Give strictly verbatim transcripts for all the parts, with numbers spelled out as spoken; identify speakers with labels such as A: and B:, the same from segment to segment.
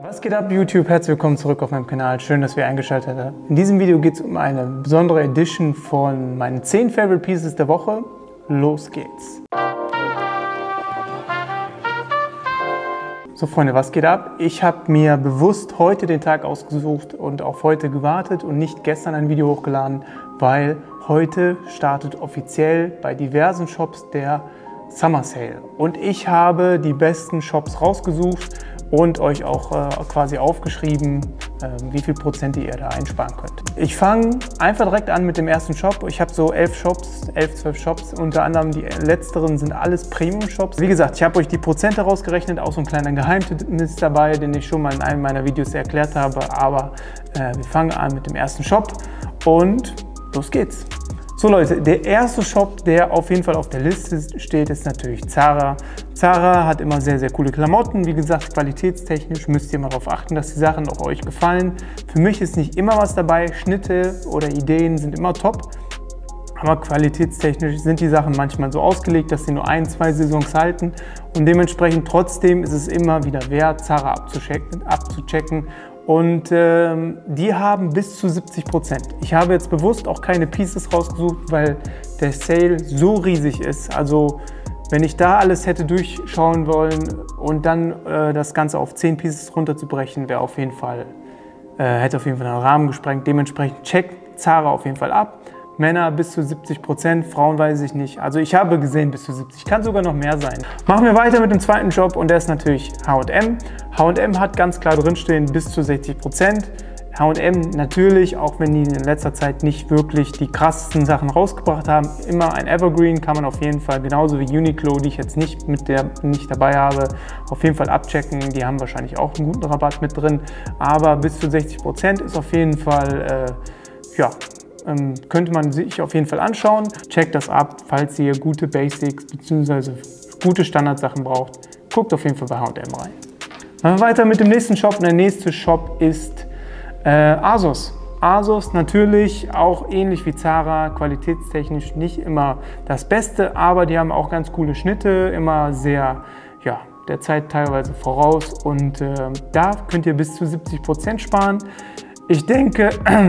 A: Was geht ab YouTube? Herzlich willkommen zurück auf meinem Kanal. Schön, dass ihr eingeschaltet habt. In diesem Video geht es um eine besondere Edition von meinen zehn Favorite Pieces der Woche. Los geht's! So Freunde, was geht ab? Ich habe mir bewusst heute den Tag ausgesucht und auf heute gewartet und nicht gestern ein Video hochgeladen, weil heute startet offiziell bei diversen Shops der Summer Sale. Und ich habe die besten Shops rausgesucht und euch auch äh, quasi aufgeschrieben, äh, wie viel Prozent ihr da einsparen könnt. Ich fange einfach direkt an mit dem ersten Shop. Ich habe so elf Shops, elf, zwölf Shops. Unter anderem die letzteren sind alles Premium-Shops. Wie gesagt, ich habe euch die Prozente rausgerechnet, auch so ein kleiner Geheimtipp ist dabei, den ich schon mal in einem meiner Videos erklärt habe. Aber äh, wir fangen an mit dem ersten Shop und los geht's. So Leute, der erste Shop, der auf jeden Fall auf der Liste steht, ist natürlich Zara. Zara hat immer sehr, sehr coole Klamotten. Wie gesagt, qualitätstechnisch müsst ihr mal darauf achten, dass die Sachen auch euch gefallen. Für mich ist nicht immer was dabei. Schnitte oder Ideen sind immer top. Aber qualitätstechnisch sind die Sachen manchmal so ausgelegt, dass sie nur ein, zwei Saisons halten. Und dementsprechend trotzdem ist es immer wieder wert, Zara abzuchecken. abzuchecken. Und ähm, die haben bis zu siebzig Prozent. Ich habe jetzt bewusst auch keine Pieces rausgesucht, weil der Sale so riesig ist. Also wenn ich da alles hätte durchschauen wollen und dann äh, das Ganze auf zehn Pieces runterzubrechen, wäre auf jeden Fall, äh, hätte auf jeden Fall den Rahmen gesprengt. Dementsprechend checkt Zara auf jeden Fall ab. Männer bis zu siebzig Prozent, Frauen weiß ich nicht. Also ich habe gesehen bis zu siebzig, kann sogar noch mehr sein. Machen wir weiter mit dem zweiten Job und der ist natürlich H und M. H und M hat ganz klar drinstehen bis zu sechzig Prozent. H und M natürlich, auch wenn die in letzter Zeit nicht wirklich die krassesten Sachen rausgebracht haben, immer ein Evergreen, kann man auf jeden Fall, genauso wie Uniqlo, die ich jetzt nicht, mit der, nicht dabei habe, auf jeden Fall abchecken. Die haben wahrscheinlich auch einen guten Rabatt mit drin, aber bis zu sechzig Prozent ist auf jeden Fall, äh, ja, Ähm, könnte man sich auf jeden Fall anschauen. Checkt das ab, falls ihr gute Basics bzw. gute Standardsachen braucht. Guckt auf jeden Fall bei H und M rein. Machen wir weiter mit dem nächsten Shop. Und der nächste Shop ist äh, ASOS. ASOS natürlich auch ähnlich wie Zara, qualitätstechnisch nicht immer das Beste, aber die haben auch ganz coole Schnitte, immer sehr, ja, der Zeit teilweise voraus und äh, da könnt ihr bis zu siebzig Prozent sparen. Ich denke,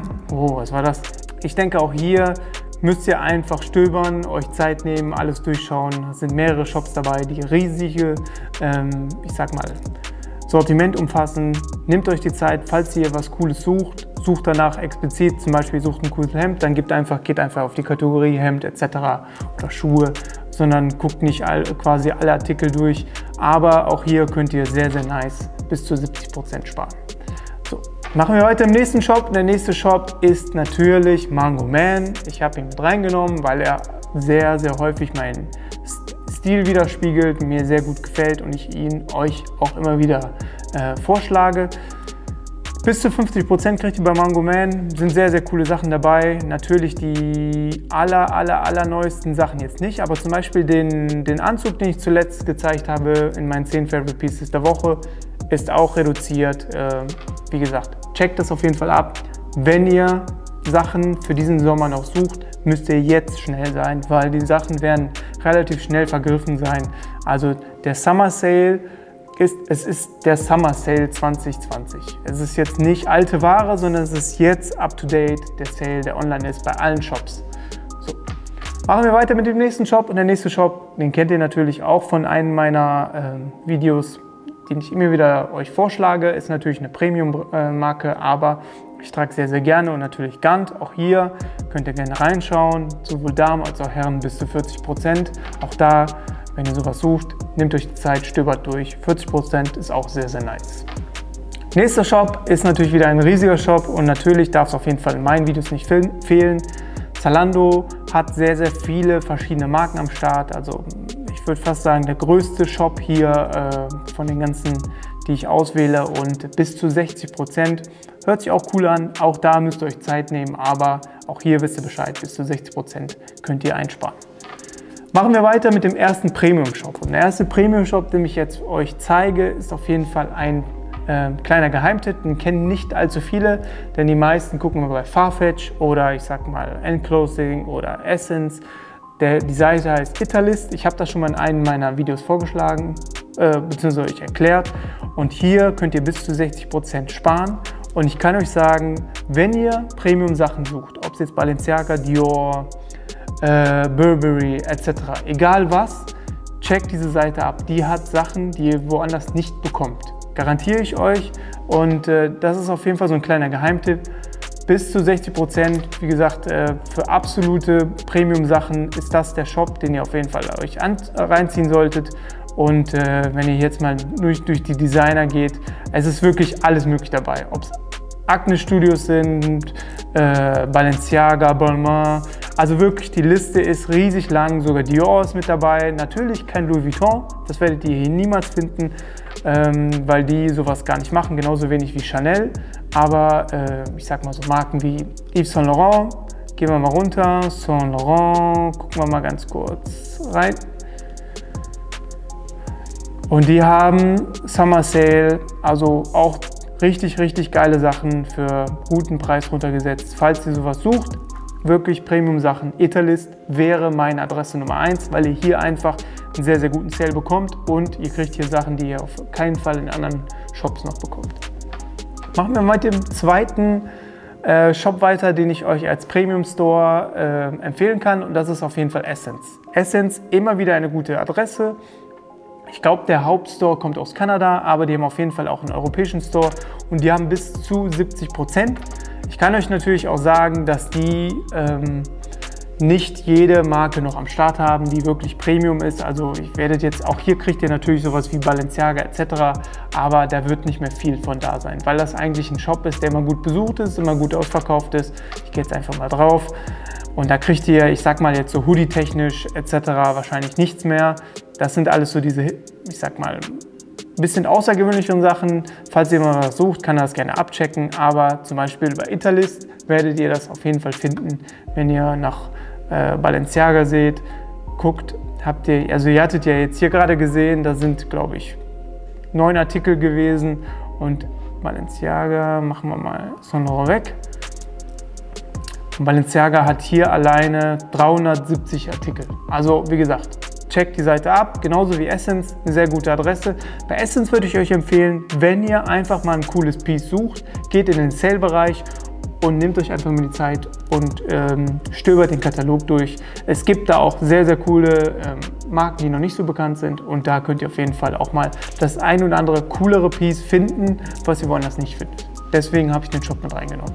A: oh, was war das? Ich denke auch hier müsst ihr einfach stöbern, euch Zeit nehmen, alles durchschauen. Es sind mehrere Shops dabei, die riesige, ähm, ich sag mal, Sortiment umfassen. Nehmt euch die Zeit, falls ihr was Cooles sucht, sucht danach explizit, zum Beispiel sucht ein cooles Hemd, dann gebt einfach, geht einfach auf die Kategorie Hemd et cetera oder Schuhe, sondern guckt nicht all, quasi alle Artikel durch. Aber auch hier könnt ihr sehr, sehr nice bis zu siebzig Prozent sparen. So. Machen wir weiter im nächsten Shop. Der nächste Shop ist natürlich Mango Man. Ich habe ihn mit reingenommen, weil er sehr, sehr häufig meinen Stil widerspiegelt, mir sehr gut gefällt und ich ihn euch auch immer wieder äh, vorschlage. Bis zu fünfzig Prozent kriegt ihr bei Mango Man. Sind sehr, sehr coole Sachen dabei. Natürlich die aller, aller, aller neuesten Sachen jetzt nicht, aber zum Beispiel den, den Anzug, den ich zuletzt gezeigt habe in meinen zehn Favorite Pieces der Woche, ist auch reduziert. Äh, wie gesagt, checkt das auf jeden Fall ab. Wenn ihr Sachen für diesen Sommer noch sucht, müsst ihr jetzt schnell sein, weil die Sachen werden relativ schnell vergriffen sein. Also der Summer Sale ist, es ist der Summer Sale zwanzig zwanzig. Es ist jetzt nicht alte Ware, sondern es ist jetzt up to date der Sale, der online ist bei allen Shops. So. Machen wir weiter mit dem nächsten Shop und der nächste Shop, den kennt ihr natürlich auch von einem meiner äh, Videos, den ich immer wieder euch vorschlage, ist natürlich eine Premium-Marke, aber ich trage sehr, sehr gerne und natürlich Gant. Auch hier könnt ihr gerne reinschauen, sowohl Damen als auch Herren bis zu vierzig Prozent. Auch da, wenn ihr sowas sucht, nehmt euch die Zeit, stöbert durch. vierzig Prozent ist auch sehr, sehr nice. Nächster Shop ist natürlich wieder ein riesiger Shop und natürlich darf es auf jeden Fall in meinen Videos nicht fehlen. Zalando hat sehr, sehr viele verschiedene Marken am Start. Also ich würde fast sagen, der größte Shop hier äh, von den ganzen, die ich auswähle und bis zu sechzig Prozent. Hört sich auch cool an, auch da müsst ihr euch Zeit nehmen, aber auch hier wisst ihr Bescheid, bis zu sechzig Prozent könnt ihr einsparen. Machen wir weiter mit dem ersten Premium-Shop. Und der erste Premium-Shop, den ich jetzt euch zeige, ist auf jeden Fall ein äh, kleiner Geheimtipp. Den kennen nicht allzu viele, denn die meisten gucken wir bei Farfetch oder ich sag mal Enclosing oder Essence. Der, die Seite heißt Italist. Ich habe das schon mal in einem meiner Videos vorgeschlagen. äh, beziehungsweise euch erklärt. Und hier könnt ihr bis zu sechzig Prozent sparen. Und ich kann euch sagen, wenn ihr Premium-Sachen sucht, ob es jetzt Balenciaga, Dior, äh, Burberry et cetera, egal was, checkt diese Seite ab. Die hat Sachen, die ihr woanders nicht bekommt. Garantiere ich euch. Und äh, das ist auf jeden Fall so ein kleiner Geheimtipp. Bis zu sechzig Prozent, wie gesagt, äh, für absolute Premium-Sachen ist das der Shop, den ihr auf jeden Fall euch an, reinziehen solltet. Und äh, wenn ihr jetzt mal durch, durch die Designer geht, es ist wirklich alles möglich dabei. Ob es Acne Studios sind, äh, Balenciaga, Balmain, also wirklich die Liste ist riesig lang, sogar Dior ist mit dabei. Natürlich kein Louis Vuitton, das werdet ihr hier niemals finden, ähm, weil die sowas gar nicht machen, genauso wenig wie Chanel. Aber äh, ich sag mal so Marken wie Yves Saint Laurent, gehen wir mal runter, Saint Laurent, gucken wir mal ganz kurz rein. Und die haben Summer Sale, also auch richtig, richtig geile Sachen für guten Preis runtergesetzt. Falls ihr sowas sucht, wirklich Premium-Sachen, Italist wäre meine Adresse Nummer eins, weil ihr hier einfach einen sehr, sehr guten Sale bekommt und ihr kriegt hier Sachen, die ihr auf keinen Fall in anderen Shops noch bekommt. Machen wir mit dem zweiten äh, Shop weiter, den ich euch als Premium Store äh, empfehlen kann, und das ist auf jeden Fall Essence. Essence, immer wieder eine gute Adresse. Ich glaube, der Hauptstore kommt aus Kanada, aber die haben auf jeden Fall auch einen europäischen Store und die haben bis zu siebzig Prozent. Ich kann euch natürlich auch sagen, dass die ähm, nicht jede Marke noch am Start haben, die wirklich Premium ist. Also ich werdet jetzt, auch hier kriegt ihr natürlich sowas wie Balenciaga et cetera, aber da wird nicht mehr viel von da sein, weil das eigentlich ein Shop ist, der immer gut besucht ist, immer gut ausverkauft ist. Ich gehe jetzt einfach mal drauf. Und da kriegt ihr, ich sag mal jetzt so Hoodie-technisch et cetera wahrscheinlich nichts mehr. Das sind alles so diese, ich sag mal, ein bisschen außergewöhnlicheren Sachen. Falls ihr mal was sucht, kann ihr das gerne abchecken. Aber zum Beispiel bei Italist werdet ihr das auf jeden Fall finden, wenn ihr nach äh, Balenciaga seht. Guckt, habt ihr, also ihr hattet ja jetzt hier gerade gesehen, da sind, glaube ich, neun Artikel gewesen. Und Balenciaga, machen wir mal Saint Laurent weg. Und Balenciaga hat hier alleine dreihundertsiebzig Artikel. Also wie gesagt, checkt die Seite ab, genauso wie Essence, eine sehr gute Adresse. Bei Essence würde ich euch empfehlen, wenn ihr einfach mal ein cooles Piece sucht, geht in den Sale-Bereich und nehmt euch einfach mal die Zeit und ähm, stöbert den Katalog durch. Es gibt da auch sehr, sehr coole ähm, Marken, die noch nicht so bekannt sind, und da könnt ihr auf jeden Fall auch mal das ein oder andere coolere Piece finden, was ihr woanders nicht findet. Deswegen habe ich den Shop mit reingenommen.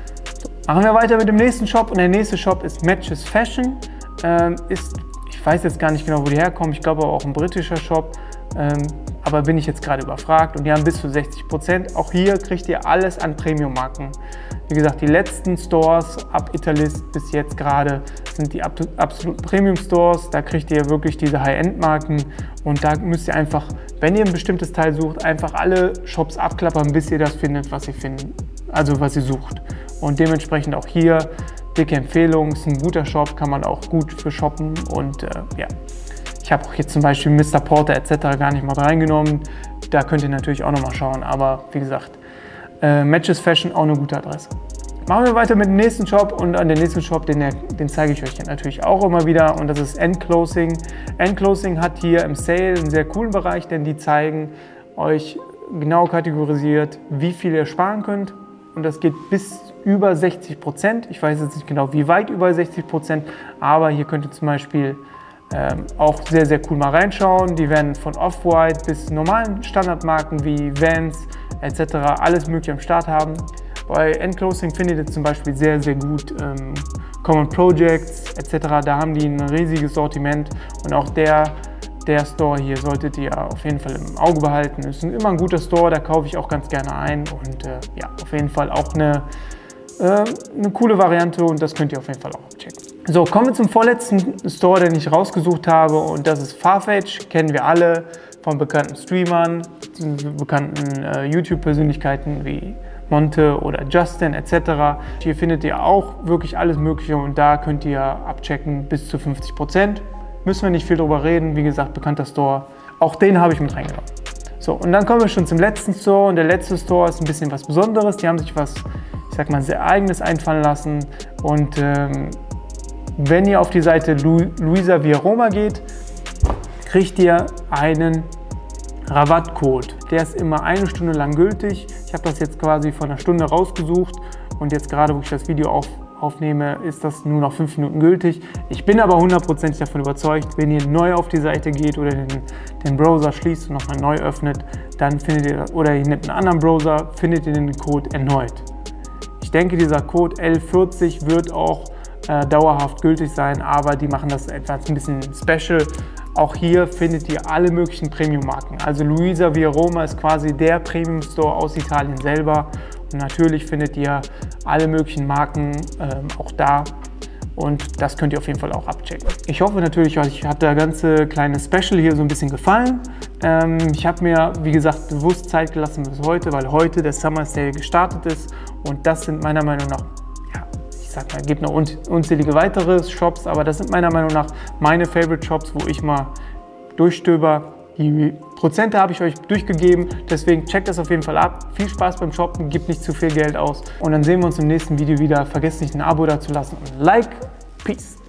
A: Machen wir weiter mit dem nächsten Shop, und der nächste Shop ist Matches Fashion. Ähm, ist, ich weiß jetzt gar nicht genau, wo die herkommen, ich glaube aber auch ein britischer Shop, ähm, aber bin ich jetzt gerade überfragt, und die haben bis zu sechzig Prozent. Auch hier kriegt ihr alles an Premium-Marken. Wie gesagt, die letzten Stores ab Italist bis jetzt gerade sind die absoluten Premium-Stores. Da kriegt ihr wirklich diese High-End-Marken, und da müsst ihr einfach, wenn ihr ein bestimmtes Teil sucht, einfach alle Shops abklappern, bis ihr das findet, was ihr finden, also was ihr sucht. Und dementsprechend auch hier dicke Empfehlung, ist ein guter Shop, kann man auch gut für shoppen, und äh, ja. Ich habe auch jetzt zum Beispiel Mister Porter et cetera gar nicht mal reingenommen, da könnt ihr natürlich auch noch mal schauen, aber wie gesagt, äh, Matches Fashion auch eine gute Adresse. Machen wir weiter mit dem nächsten Shop, und an den nächsten Shop, den, den zeige ich euch natürlich auch immer wieder, und das ist Endclothing. Endclothing hat hier im Sale einen sehr coolen Bereich, denn die zeigen euch genau kategorisiert, wie viel ihr sparen könnt. Und das geht bis über sechzig Prozent. Ich weiß jetzt nicht genau, wie weit über sechzig Prozent, aber hier könnt ihr zum Beispiel ähm, auch sehr, sehr cool mal reinschauen. Die werden von Off-White bis normalen Standardmarken wie Vans et cetera alles mögliche am Start haben. Bei Endclothing findet ihr zum Beispiel sehr, sehr gut ähm, Common Projects et cetera. Da haben die ein riesiges Sortiment, und auch der Der Store hier solltet ihr auf jeden Fall im Auge behalten. Ist immer ein guter Store, da kaufe ich auch ganz gerne ein, und äh, ja, auf jeden Fall auch eine, äh, eine coole Variante, und das könnt ihr auf jeden Fall auch abchecken. So, kommen wir zum vorletzten Store, den ich rausgesucht habe, und das ist Farfetch. Kennen wir alle von bekannten Streamern, bekannten äh, YouTube-Persönlichkeiten wie Monte oder Justin et cetera. Hier findet ihr auch wirklich alles Mögliche, und da könnt ihr abchecken bis zu fünfzig Prozent. Müssen wir nicht viel drüber reden, wie gesagt, bekannter Store. Auch den habe ich mit reingenommen. So, und dann kommen wir schon zum letzten Store, und der letzte Store ist ein bisschen was Besonderes. Die haben sich was, ich sag mal, sehr Eigenes einfallen lassen, und ähm, wenn ihr auf die Seite Lu Luisa Via Roma geht, kriegt ihr einen Rabattcode. Der ist immer eine Stunde lang gültig. Ich habe das jetzt quasi von einer Stunde rausgesucht und jetzt gerade, wo ich das Video auf, aufnehme, ist das nur noch fünf Minuten gültig. Ich bin aber hundertprozentig davon überzeugt, wenn ihr neu auf die Seite geht oder den, den Browser schließt und nochmal neu öffnet, dann findet ihr, oder ihr nehmt einen anderen Browser, findet ihr den Code erneut. Ich denke, dieser Code L vierzig wird auch äh, dauerhaft gültig sein, aber die machen das etwas ein bisschen special. Auch hier findet ihr alle möglichen Premium-Marken. Also Luisa Via Roma ist quasi der Premium-Store aus Italien selber. Und natürlich findet ihr alle möglichen Marken ähm, auch da. Und das könnt ihr auf jeden Fall auch abchecken. Ich hoffe natürlich, euch hat der ganze kleine Special hier so ein bisschen gefallen. Ähm, ich habe mir, wie gesagt, bewusst Zeit gelassen bis heute, weil heute der Summer Sale gestartet ist. Und das sind meiner Meinung nach, ja, ich sag mal, es gibt noch unzählige weitere Shops, aber das sind meiner Meinung nach meine Favorite Shops, wo ich mal durchstöber. Die Prozente habe ich euch durchgegeben, deswegen checkt das auf jeden Fall ab. Viel Spaß beim Shoppen, gebt nicht zu viel Geld aus. Und dann sehen wir uns im nächsten Video wieder. Vergesst nicht ein Abo dazulassen und ein Like. Peace.